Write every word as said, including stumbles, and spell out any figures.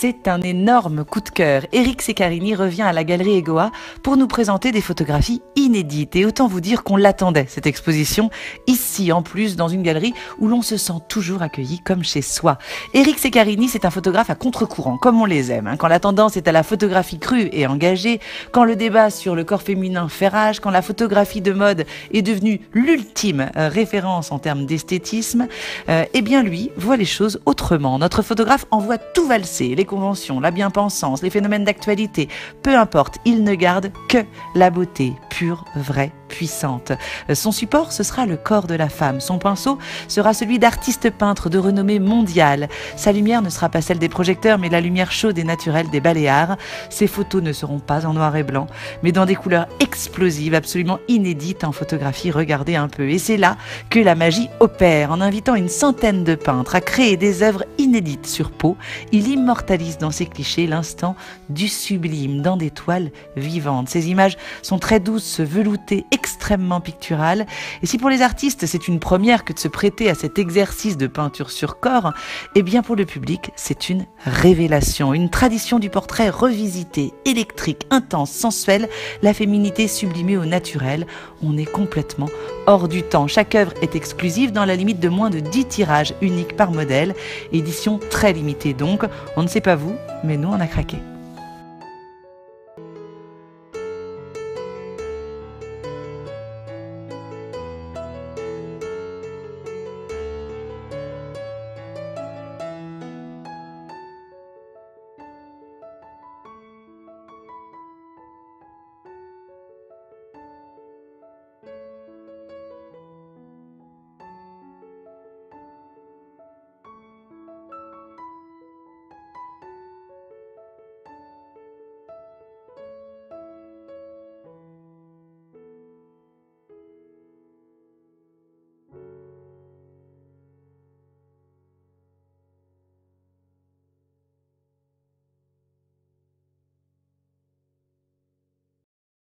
C'est un énorme coup de cœur. Éric Ceccarini revient à la Galerie Egoa pour nous présenter des photographies inédites. Et autant vous dire qu'on l'attendait, cette exposition, ici en plus, dans une galerie où l'on se sent toujours accueilli comme chez soi. Éric Ceccarini, c'est un photographe à contre-courant, comme on les aime. Quand la tendance est à la photographie crue et engagée, quand le débat sur le corps féminin fait rage, quand la photographie de mode est devenue l'ultime référence en termes d'esthétisme, euh, eh bien lui voit les choses autrement. Notre photographe envoie tout valser, les conventions, la bien-pensance, les phénomènes d'actualité, peu importe, il ne garde que la beauté pure, vraie, puissante. Son support, ce sera le corps de la femme. Son pinceau sera celui d'artistes peintres de renommée mondiale. Sa lumière ne sera pas celle des projecteurs, mais la lumière chaude et naturelle des Baléares. Ses photos ne seront pas en noir et blanc, mais dans des couleurs explosives, absolument inédites en photographie. Regardez un peu. Et c'est là que la magie opère. En invitant une centaine de peintres à créer des œuvres inédites sur peau, il immortalise dans ses clichés l'instant du sublime dans des toiles vivantes. Ces images sont très douces, veloutées, extrêmement picturales. Et si pour les artistes, c'est une première que de se prêter à cet exercice de peinture sur corps, eh bien pour le public, c'est une révélation. Une tradition du portrait revisité, électrique, intense, sensuelle, la féminité sublimée au naturel. On est complètement hors du temps. Chaque œuvre est exclusive dans la limite de moins de dix tirages uniques par modèle. Édition très limitée donc. On ne sait pas vous, mais nous on a craqué.